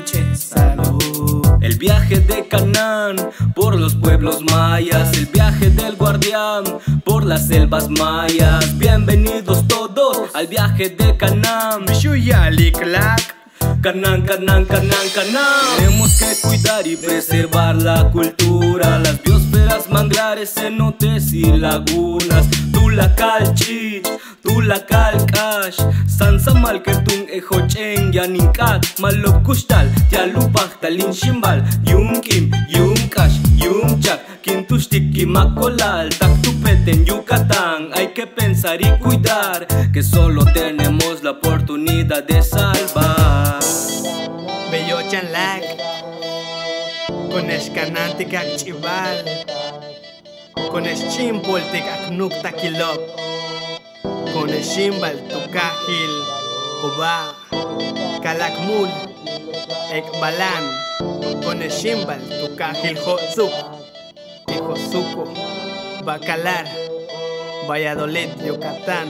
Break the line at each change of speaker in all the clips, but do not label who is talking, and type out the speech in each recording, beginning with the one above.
noche salud.
El viaje de Canaán por los pueblos mayas, el viaje del guardián por las selvas mayas. Bienvenidos todos al viaje de Canaán. Canaán, Canaán, Canaán, Canaán. Tenemos que cuidar y preservar la cultura, las biosferas, manglares, cenotes y lagunas. Tulacalchich, Tulacalcash, Sansamal ketun ejochen yaninkat, Malop kustal, Tialupach talin shimbal, Yumkim, Yumkash, Yumchak, Quintushtik y Macolal, Tactupet en Yucatán. Hay que pensar y cuidar que solo tenemos la oportunidad de salvar.
Bello chanlac, con escanante chival, con eschimpol tic nukta kilop, con eschimbal tukahil, koba, kalakmul, ekbalan, con eschimbal tukahil hozuk, Josuco, Bacalar, Valladolid, Yucatán.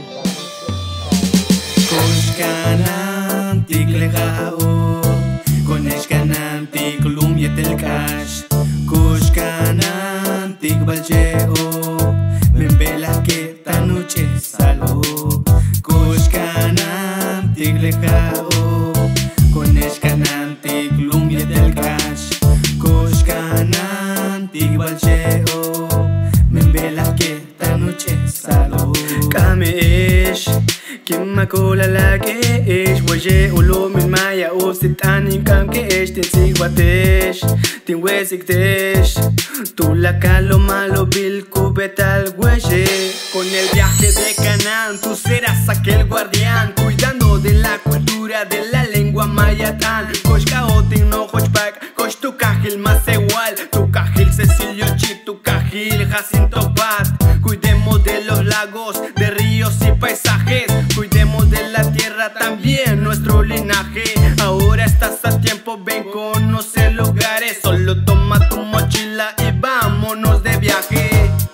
Kushkanan tiklejao, con escanan tiklum yetelkash. Kushkanan tikbalcheo, membela que esta noche salud. Kushkanan tiklejao, con escanan tiklum yetelkash. Kushkanan tikbalcheo, membela que esta noche salud.
Kamesh, Kimakola la que es, Waje ulo min maya o sitanin kam que es, tin sigwatesh, tin wesiktesh, tu la calo malo bil cubetal huelle. Con el viaje de Canaán tú serás aquel guardián, cuidando de la cultura de la lengua mayatán. Kosh kaotin no hochpak, kosh tu cajil más igual, tu cajil Cecilio Chip, tu cajil Jacinto Pat. Cuidemos de los lagos, de ríos y paisajes, cuidemos de la tierra también, nuestro linaje. Ahora estás a tiempo, ven, conoce lugares. Solo toma tu mochila y vámonos de viaje.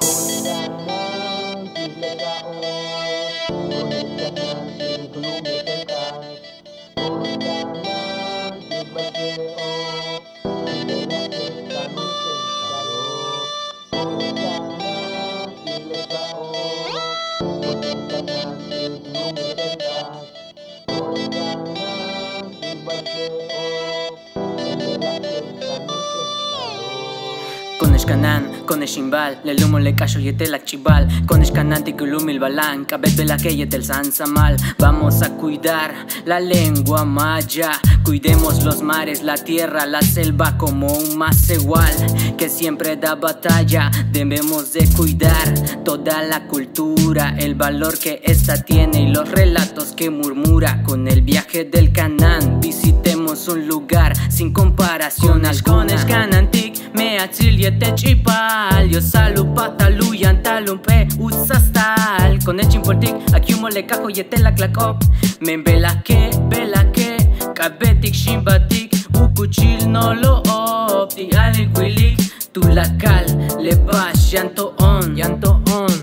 Con escanan, con eshimbal, le lumo le callo y la chibal. Con escanan ticulumil balán, cabet de la que el sansamal. Vamos a cuidar la lengua maya, cuidemos los mares, la tierra, la selva como un más igual que siempre da batalla. Debemos de cuidar toda la cultura, el valor que esta tiene y los relatos que murmura. Con el viaje del Canaán visitemos un lugar sin comparación alguna. Con escanantic me atzil chipal, yo salu patalu yantalum pe usastal. Con el chimpoltic akiumo le cajo yete la clacop. Men bela que, cabetic shimbatic, ukuchil no lo op. Ti alil quilik, tu la cal, le bash, llanto on.